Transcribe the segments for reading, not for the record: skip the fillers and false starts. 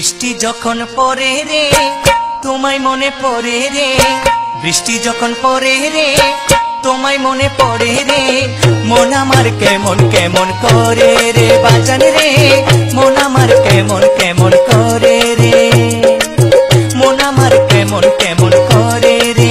বৃষ্টি যখন পড়ে রে তোমায় মনে পড়ে রে, বৃষ্টি যখন পড়ে রে তোমায় মনে পড়ে রে, মন আমার কেমন কেমন করে রে বাজান রে, মন আমার কেমন কেমন করে রে, মন আমার কেমন কেমন করে রে।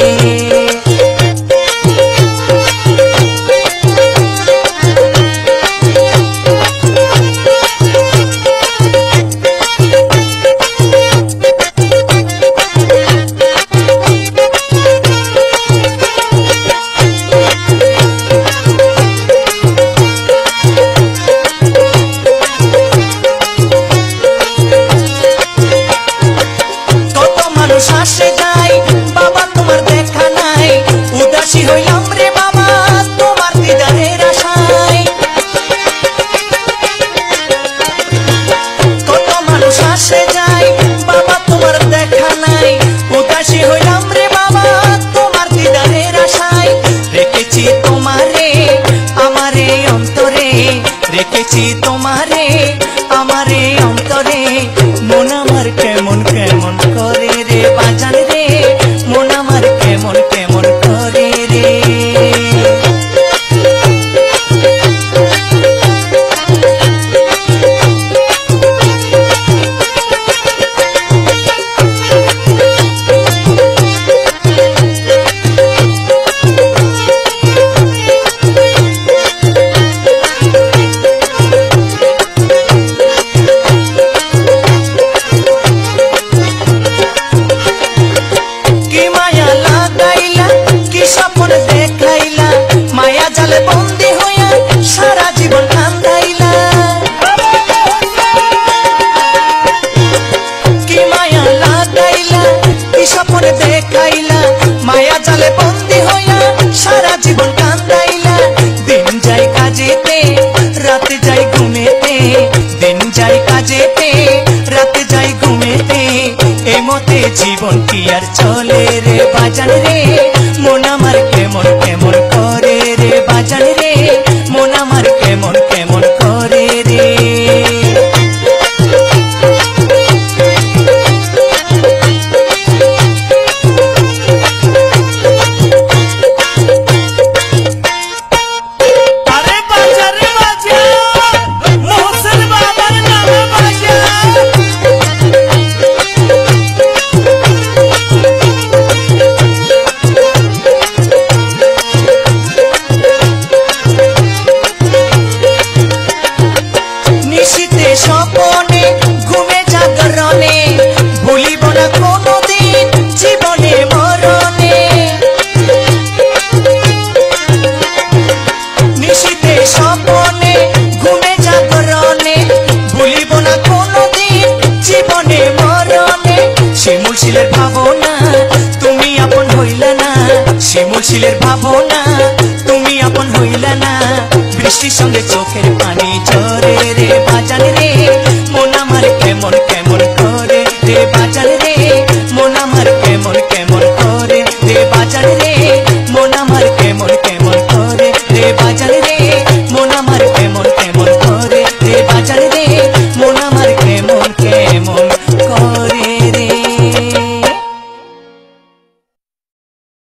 আসে যাই বাবা তোমার দেখা নাই, উদাসী হইলাম রে বাবা তোমার দিদারের আশায়। কত মানুষ আসে যাই বাবা তোমার দেখা নাই, উদাসী হইলাম রে বাবা তোমার দিদারের আশায়। রেখেছি তোমারে আমারে অন্তরে, রেখেছি তোমারে আমারে অন্তরে, মন আমার কেমন কেমন করে রে বাজান রে, মন আমার কেমন কেমন করে রে। বন্দী হইয়া সারা জীবন কান্দাইলা, কি মায়া লাগাইলা কি স্বপ্ন দেখাইলা, মায়া জালে বন্দী হইয়া সারা জীবন কান্দাইলা। দিন যায় কাজেতে রাতে যাই ঘুমেতে, দিন যায় কাজেতে রাতে যাই ঘুমেতে, এই মতে জীবন কি আর চলে রে বাজান রে, মন আমার কেমন কেমন করে রে বাজান রে, মন আমার কেমন কেমন করে রে। স্বপনে ঘুমে জাগরণে ভুলিব না কোনদিন জীবনে মরণে, নিশীথে স্বপনে ঘুমে জাগরণে ভুলিব না কোনদিন জীবনে মরণে। শিমুল শিলের ভাবনা তুমি আপন হইলা না, শিমুল শিলের ভাবনা তুমি আপন হইলা না, বৃষ্টির সঙ্গে চোখের পানি ঝরে রে বাজান রে, মন আমার কেমন কেমন করে রে বাজান